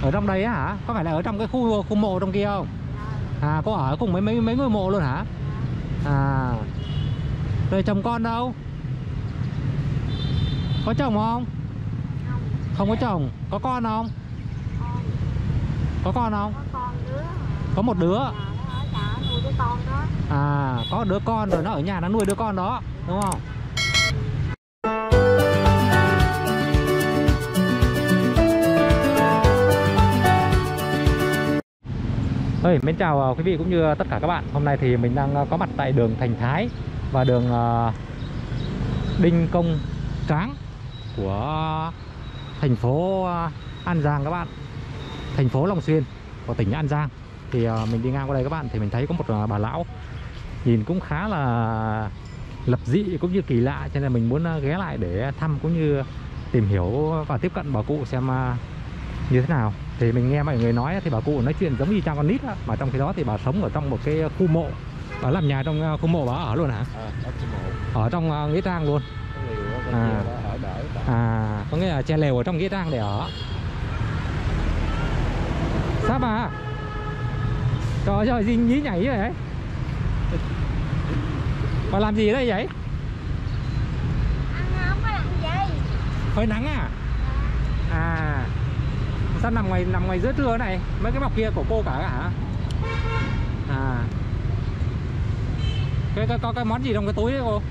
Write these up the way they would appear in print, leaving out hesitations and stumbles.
Ở trong đấy á hả? Có phải là ở trong cái khu mộ trong kia không? À, cô ở cùng mấy ngôi mộ luôn hả? À, rồi chồng con đâu? Có chồng không? Không có chồng. Có con không? Có con không? Có một đứa. À, có đứa con rồi nó ở nhà nó nuôi đứa con đó, đúng không? Mến chào quý vị cũng như tất cả các bạn. Hôm nay thì mình đang có mặt tại đường Thành Thái và đường Đinh Công Tráng của thành phố An Giang các bạn. Thành phố Long Xuyên của tỉnh An Giang. Thì mình đi ngang qua đây các bạn thì mình thấy có một bà lão nhìn cũng khá là lập dị cũng như kỳ lạ, cho nên mình muốn ghé lại để thăm cũng như tìm hiểu và tiếp cận bà cụ xem như thế nào. Thì mình nghe mọi người nói thì bà cụ nói chuyện giống như cha con nít á, mà trong khi đó thì bà sống ở trong một cái khu mộ. Bà làm nhà trong khu mộ bà ở luôn hả? Ở trong nghĩa trang luôn. Có nghĩa là che lều ở trong nghĩa trang để ở. Sao bà? Trời ơi, gì nhí nhảy vậy? Bà làm gì đây vậy? Không có làm gì. Hơi nắng à? À, sao nằm ngoài giữa trưa này? Mấy cái bọc kia của cô cả hả? À, có cái món gì trong cái túi đấy cô?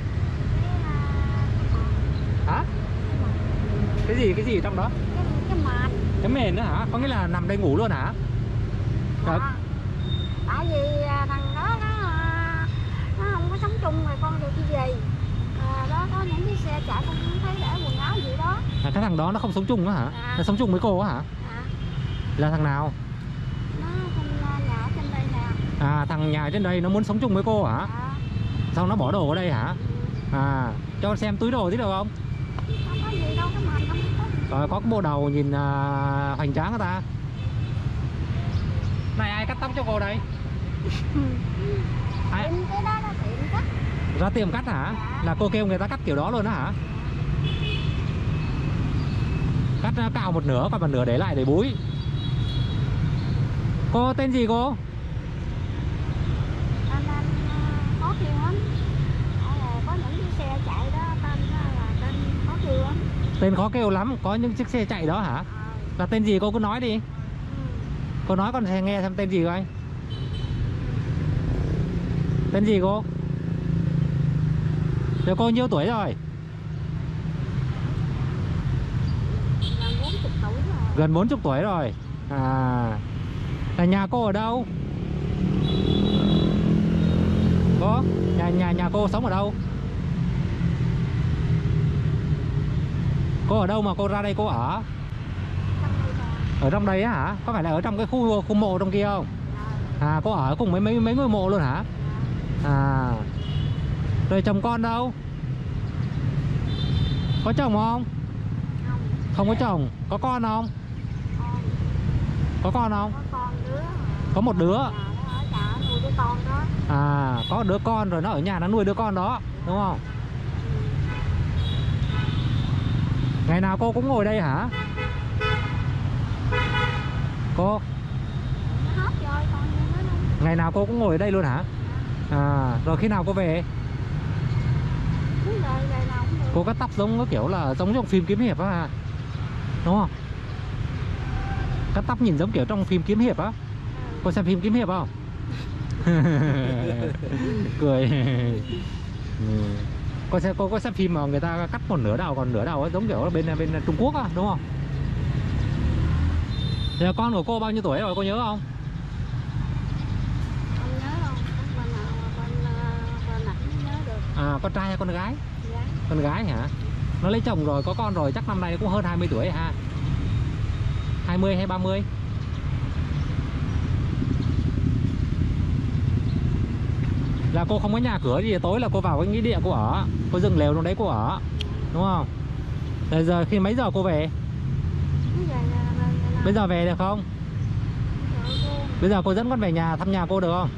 Hả? Cái gì trong đó? Cái mền. Cái mền nữa hả? Có nghĩa là nằm đây ngủ luôn hả? Dạ. Tại vì thằng đó nó không có sống chung rồi con được cái gì. Đó có những cái xe chạy con cũng thấy để quần áo gì đó. À, cái thằng đó nó không sống chung nữa hả? Nó sống chung với cô á hả? Là thằng nào? Nó trong nhà ở trên đây nè. À, thằng nhà trên đây nó muốn sống chung với cô hả? Xong nó bỏ đồ ở đây hả? À, cho con xem túi đồ tí được không? Không có gì đâu, cái mền không có. Rồi có cái bộ đầu nhìn hoành tráng người ta. Này, ai cắt tóc cho cô đây? Ai? Cái đó là tiệm cắt. Ra tiệm cắt hả? Là cô kêu người ta cắt kiểu đó luôn á hả? Cắt cạo một nửa, còn một nửa để lại để búi. Cô tên gì cô? Khó kêu lắm. Có những chiếc xe chạy đó tên khó kêu lắm. Tên khó kêu lắm, có những chiếc xe chạy đó hả? Là tên gì cô cứ nói đi. Cô nói con sẽ nghe xem tên gì coi. Tên gì cô? Rồi cô nhiêu tuổi rồi? Gần 40 tuổi rồi. À, là nhà cô ở đâu? Cô? Nhà cô sống ở đâu? Cô ở đâu mà cô ra đây cô ở? Ở trong đây á hả? Có phải là ở trong cái khu mộ trong kia không? À, cô ở cùng mấy ngôi mộ luôn hả? À, rồi chồng con đâu? Có chồng không? Không có chồng. Có con không? Có con không? Có một đứa. À, có đứa con rồi nó ở nhà nó nuôi đứa con đó, đúng không? Ngày nào cô cũng ngồi đây hả? Cô? Ngày nào cô cũng ngồi ở đây luôn hả? À, rồi khi nào cô về? Cô cắt tóc giống cái kiểu là giống trong phim kiếm hiệp á, đúng không? Cắt tóc nhìn giống kiểu trong phim kiếm hiệp á. Cô xem phim kiếm hiệp không? Cười. Cô có xem phim mà người ta cắt một nửa đầu còn nửa đầu ấy, giống kiểu bên Trung Quốc á, đúng không? Giờ con của cô bao nhiêu tuổi rồi cô nhớ không? Con nhớ không? Con nhớ được. À, con trai hay con gái? Gái. Con gái hả? Nó lấy chồng rồi, có con rồi, chắc năm nay cũng hơn 20 tuổi ha. 20 hay 30? Là cô không có nhà cửa gì, tối là cô vào cái nghĩa địa cô ở. Cô dừng lều trong đấy cô ở, đúng không? Rồi giờ khi mấy giờ cô về? Bây giờ về được không? Bây giờ cô dẫn con về nhà thăm nhà cô được không?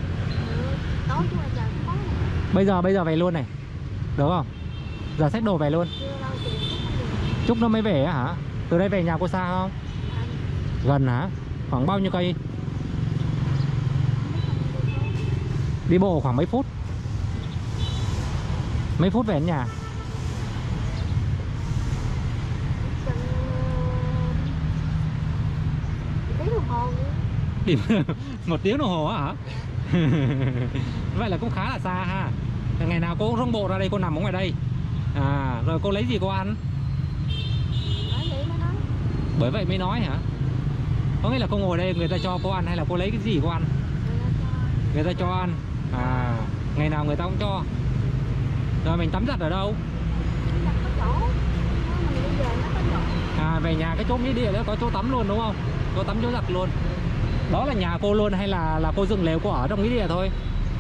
Bây giờ về luôn này, được không? Giờ xách đồ về luôn. Chúc nó mới về hả? Từ đây về nhà cô xa không? Gần hả? Khoảng bao nhiêu cây? Đi bộ khoảng mấy phút? Mấy phút về đến nhà? Tiếng đồng hồ. Điểm 1 tiếng đồng hồ hả? Vậy là cũng khá là xa ha. Ngày nào cô cũng rong bộ ra đây, cô nằm ở ngoài đây. À, rồi cô lấy gì cô ăn? Bởi vậy mới nói hả? Có nghĩa là cô ngồi đây người ta cho cô ăn hay là cô lấy cái gì cô ăn? Người ta cho ăn. À, ngày nào người ta cũng cho. Rồi mình tắm giặt ở đâu? À, về nhà cái chỗ nghĩa địa đó có chỗ tắm luôn đúng không? Chỗ tắm chỗ giặt luôn. Đó là nhà cô luôn hay là cô dựng lều cô ở trong nghĩa địa thôi?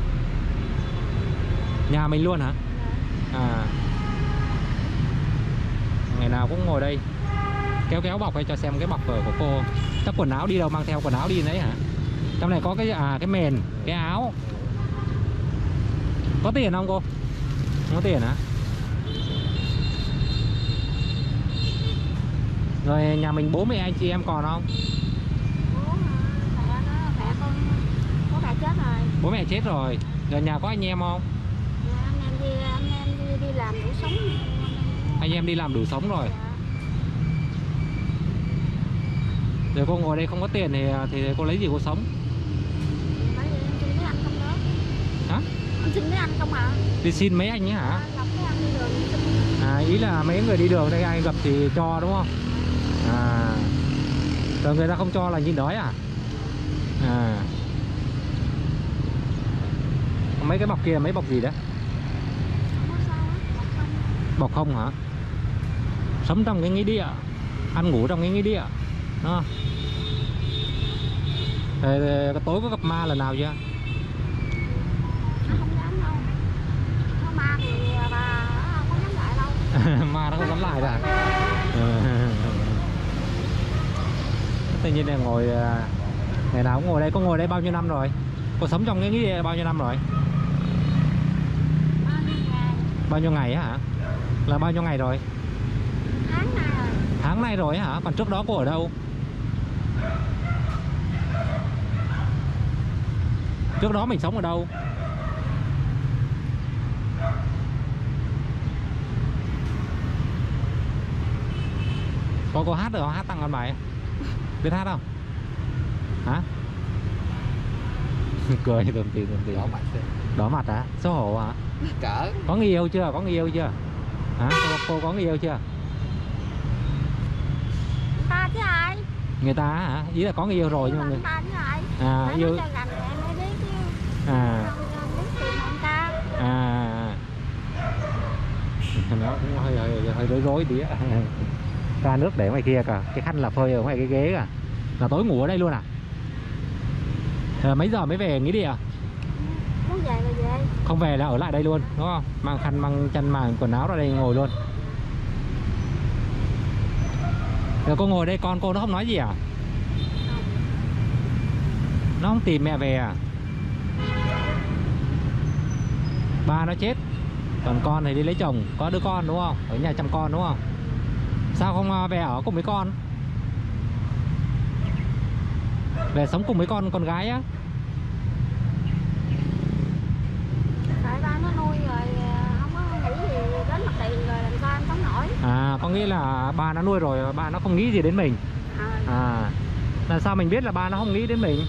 Nhà mình luôn hả? À, ngày nào cũng ngồi đây kéo bọc hay cho xem cái bọc của cô. Chắc quần áo đi đâu mang theo quần áo đi đấy hả? Trong này có cái mền, cái áo. Có tiền không cô? Không có tiền hả? Rồi nhà mình bố mẹ anh chị em còn không? Bố mẹ chết rồi. Bố mẹ chết rồi. Rồi nhà có anh em không? Anh em đi làm đủ sống. Anh em đi làm đủ sống rồi. Rồi cô ngồi đây không có tiền thì cô lấy gì cô sống? Anh xin mấy anh không đó. Hả? Anh xin mấy anh không hả? Đi xin mấy anh ấy hả? Gặp mấy anh đi đường xin. À, ý là mấy người đi đường đây ai gặp thì cho đúng không? À, rồi người ta không cho là nhìn đói à? À, mấy cái bọc kia mấy bọc gì đấy? Không có sao á, Bọc không hả? Sống trong cái nghĩa địa, ăn ngủ trong cái nghĩa địa đó. Tối có gặp ma lần nào chưa? nó không dám đâu. Nó ma thì bà không có dám lại đâu. Ma nó không dám lại rồi. Tự nhiên là ngồi ngày nào cũng ngồi đây. Có ngồi đây bao nhiêu năm rồi? Cô sống trong cái nghĩa địa bao nhiêu năm rồi? Bao nhiêu ngày á hả? Là bao nhiêu ngày rồi? Tháng nay rồi. Tháng nay rồi hả? Còn trước đó cô ở đâu? Trước đó mình sống ở đâu? Cô hát được không? Hát tặng con bài. Biết hát không? Hả? Cười tùm tìm. Đỏ mặt hả? Xấu hổ hả? Cỡ. Có người yêu chưa? Có người yêu chưa? Hả? Cô có người yêu chưa? Ta chứ ai? Người ta hả? Ý là có người yêu rồi nhưng mà người... Ta chứ ai? À, yêu... Cho gần em mới biết chứ. À. Không biết tìm ông ta. À. Nó cũng hơi rối tí á. Ca nước để ngoài kia cả. Cái khăn là phơi ở ngoài cái ghế cả. Là tối ngủ ở đây luôn à? Mấy giờ mới về nghĩa địa? Muốn về là về. Không về là ở lại đây luôn đúng không? Mang khăn mang chân mang quần áo ra đây ngồi luôn. Rồi cô ngồi đây con cô nó không nói gì à? Nó không tìm mẹ về à? Ba nó chết, còn con thì đi lấy chồng, có đứa con đúng không? Ở nhà chăm con đúng không? Sao không về ở cùng với con? Về sống cùng với con gái á. Tại ba nó nuôi rồi không có nghĩ gì đến mặt tiền rồi làm sao em sống nổi. À, có nghĩa là ba nó nuôi rồi, ba nó không nghĩ gì đến mình. À, là sao mình biết là ba nó không nghĩ đến mình?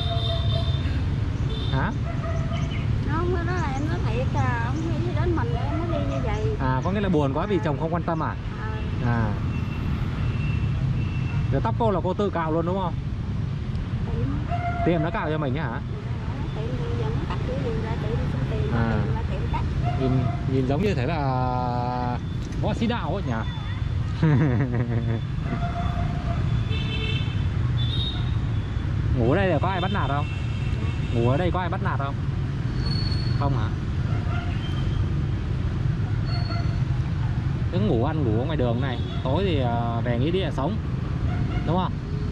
Hả? Không, đó là em nói thiệt à, không nghĩ gì đến mình em mới đi như vậy. À, có nghĩa là buồn quá vì chồng không quan tâm à? À. Rồi tóc cô là cô tự cạo luôn đúng không? Tiệm nó cạo cho mình hả? Tiệm thì giờ nó cắt kiểu gì ra tiệm xin tiền À. là tiệm cắt. Nhìn giống như thế là võ sĩ đạo ấy nhỉ? Ngủ ở đây là có ai bắt nạt không? Ngủ ở đây có ai bắt nạt không? Không hả? Cứ ngủ ăn ngủ ở ngoài đường này. Tối thì về nghĩa địa sống. Đúng không?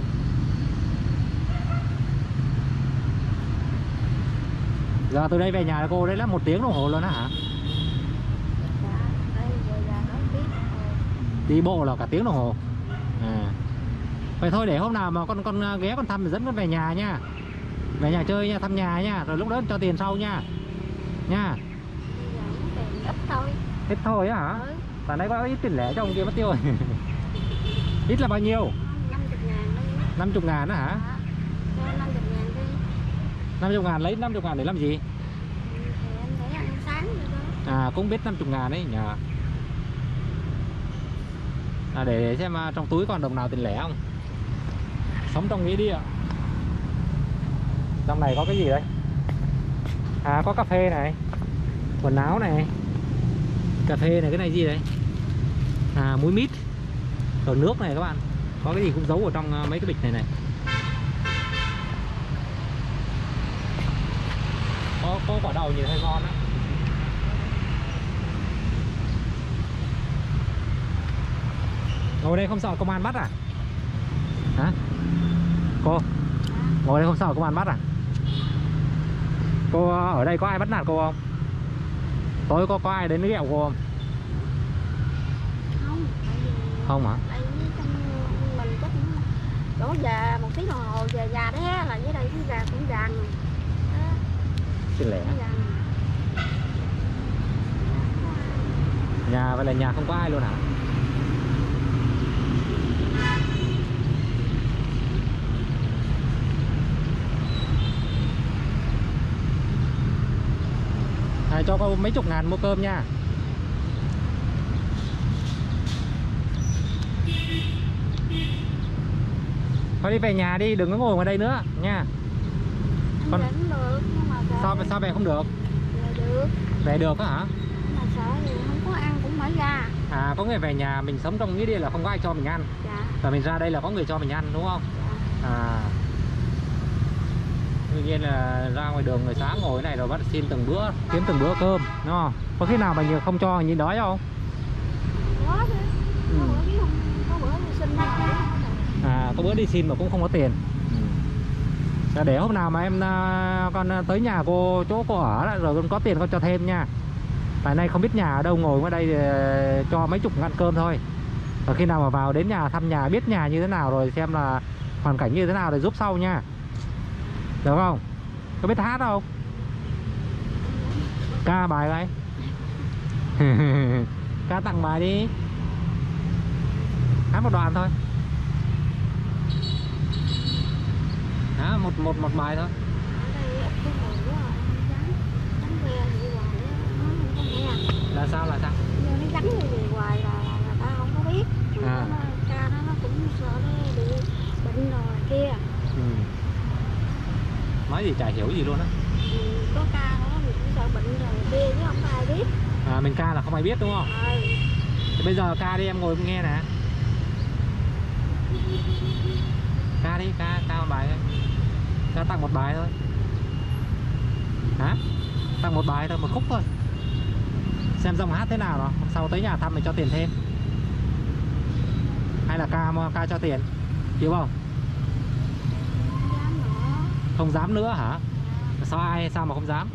Giờ từ đây về nhà cô đấy là 1 tiếng đồng hồ luôn á hả? Dạ, đây giờ nói biết. Đi bộ là cả tiếng đồng hồ. À. Vậy thôi để hôm nào mà con ghé con thăm thì dẫn con về nhà nha. Về nhà chơi nha, thăm nhà nha, rồi lúc đó cho tiền sau nha. Nha. Bây giờ nó tiền ít thôi. Ít thôi á hả? Ừ. Tại nãy có ít tiền lẻ cho ông kia mất tiêu rồi. Ít là bao nhiêu? 50.000 đi. 50.000 đó hả? Cho 50.000 đi. 50.000 lấy 50.000 để làm gì? Thì em để ăn sáng rồi đó. À cũng biết 50.000 đấy nhờ. À, để xem trong túi còn đồng nào tiền lẻ không. Sống trong nghĩa địa. Trong này có cái gì đây? À có cà phê này, quần áo này, cà phê này, cái này gì đấy? À muối mít, rồi nước này các bạn. Có cái gì cũng giấu ở trong mấy cái bịch này này. Có quả đào nhìn hơi ngon á. Ngồi đây không sợ công an bắt à? Hả? Cô ngồi đây không sợ công an bắt à? Cô ở đây có ai bắt nạt cô không? Tối có ai đến ghẹo cô không? Không, tại vì Không hả? đây trong mình chắc cũng chỗ già một tiếng đồng hồ về già đấy á, là dưới đây cũng già cũng vàng. Tiền lẻ. Nhà vậy là nhà không có ai luôn hả? À, cho cô mấy chục ngàn mua cơm nha. Thôi đi về nhà đi, đừng có ngồi ngoài đây nữa nha. Con cũng được nhưng mà Sao về không được? về được. Về được á hả? Nhưng mà sợ thì không có ăn cũng mở ra. À có người về nhà mình sống trong nghĩa địa là không có ai cho mình ăn. Dạ. Và mình ra đây là có người cho mình ăn đúng không? Dạ. À tự nhiên là ra ngoài đường người sáng ngồi này rồi bắt xin từng bữa, kiếm từng bữa cơm đúng không? Có khi nào mình không cho nhìn đói không? Có chứ. Có bữa chứ không có bữa đi xin hết. À có bữa đi xin mà cũng không có tiền. Để hôm nào mà em con tới nhà cô, chỗ cô ở rồi con có tiền con cho thêm nha. Tại nay không biết nhà ở đâu, ngồi ngoài đây cho mấy chục ngàn cơm thôi. Và khi nào mà vào đến nhà thăm nhà, biết nhà như thế nào rồi, xem là hoàn cảnh như thế nào để giúp sau nha. Được không? Có biết hát không? Ca bài đây. Ca tặng bài đi. Hát một đoạn thôi. Hả? Một bài thôi. Ở đây ít cái mùi quá rồi, không dám. Đánh que vậy hoài á, nói không có nghe. Là sao? Giờ nó đánh như vậy hoài là ta không có biết. À. Ca nó cũng sợ nó bị bệnh rồi kia. Nói gì chả hiểu gì luôn á. Có ca nó thì cũng sợ bệnh rồi kia chứ không có ai biết. À mình ca là không ai biết đúng không? Thì bây giờ ca đi, em ngồi nghe nè. Ca đi, ca một bài thôi. Ca tặng một bài thôi. Hả? Tặng một bài thôi, một khúc thôi. Xem giọng hát thế nào rồi, hôm sau tới nhà thăm mình cho tiền thêm. Hay là ca cho tiền, chịu không? Không dám nữa. Không dám nữa hả? Sao mà không dám?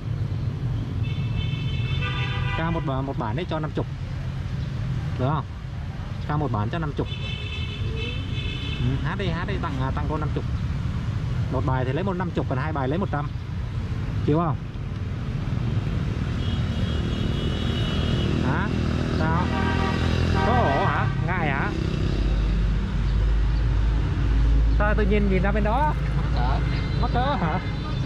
Ca một bản đấy cho 50. Được không? Ca một bản cho 50. Hát đi tặng cô 50. Một bài thì lấy 150, còn hai bài lấy 100. Chịu không? Hả? Sao? Có ổ hả? Ngại hả? Sao tự nhiên nhìn ra bên đó? Mắc cỡ hả?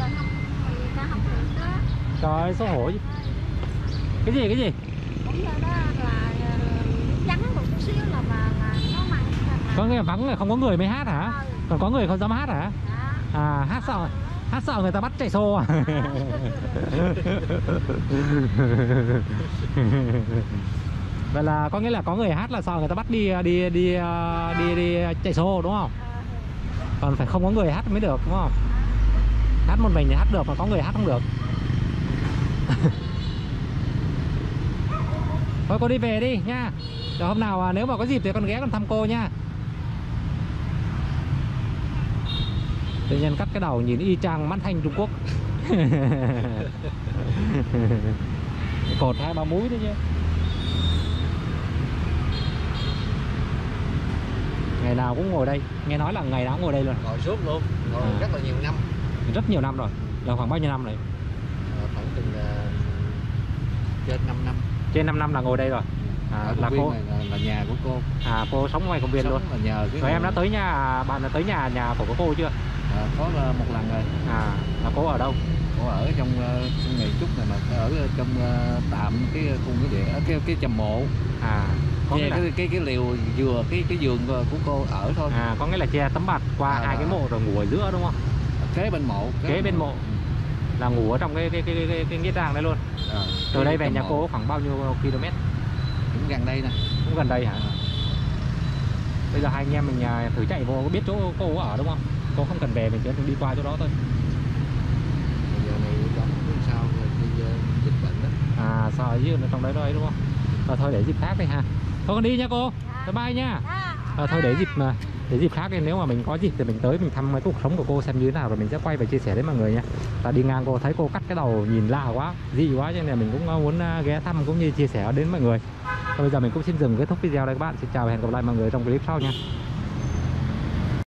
Trời ơi xấu hổ. Cái gì? Cũng là đó là trắng một chút xíu là mà nó mặn. Có nghĩa là vắng là không có người mới hát hả? Còn có người không dám hát hả? À hát sợ người ta bắt chạy xô à? Vậy là có nghĩa là có người hát là sợ người ta bắt đi chạy xô đúng không? Còn phải không có người hát mới được đúng không? Hát một mình thì hát được mà có người hát không được. Thôi cô đi về đi nha. Rồi hôm nào nếu mà có dịp thì con ghé con thăm cô nha. Tự nhiên cắt cái đầu nhìn y chang mắt thanh Trung Quốc. Cột 2-3 múi đấy chứ. Ngày ngày nào cũng ngồi đây, nghe nói là ngày nào cũng ngồi đây luôn. Ngồi suốt luôn, ngồi rất là nhiều năm. Rất nhiều năm rồi, là khoảng bao nhiêu năm rồi? Khoảng từng trên 5 năm. Trên 5 năm là ngồi đây rồi. Ở Là công cô viên này là nhà của cô. cô sống ngoài công viên luôn. Là nhờ cái Rồi em đã tới bạn đã tới nhà của cô chưa? có một lần rồi. Là cô ở đâu? Cô ở trong Nghệ Trúc này, mà ở trong tạm cái khu nghĩa địa, cái trầm mộ. Có nghĩa là cái liều dừa, cái giường của cô ở thôi. có nghĩa là che tấm bạt qua hai cái mộ rồi ngủ ở giữa đúng không? Kế bên mộ. Kế bên mộ. Là ngủ ở trong cái nghĩa trang đấy luôn. Từ đây về nhà cô khoảng bao nhiêu km? Cũng gần đây nè. Cũng gần đây hả? Bây giờ hai anh em mình thử chạy vô, có biết chỗ cô ở đúng không? Cô không cần về, mình chỉ cần đi qua chỗ đó thôi. Giờ này đóng sao bây giờ dịch bệnh đó. Sao ở dưới trong đấy đúng không? Thôi để dịp khác đi ha. Thôi con đi nha cô. Bye bye nha. Thôi để dịp khác đi, nếu mà mình có dịp thì mình tới mình thăm cái cuộc sống của cô xem như thế nào, rồi mình sẽ quay và chia sẻ với mọi người nha. Và đi ngang cô thấy cô cắt cái đầu nhìn lạ quá, dị quá, cho nên mình cũng muốn ghé thăm cũng như chia sẻ đến mọi người. Thôi bây giờ mình cũng xin dừng kết thúc video đây các bạn. Xin chào và hẹn gặp lại mọi người trong clip sau nha.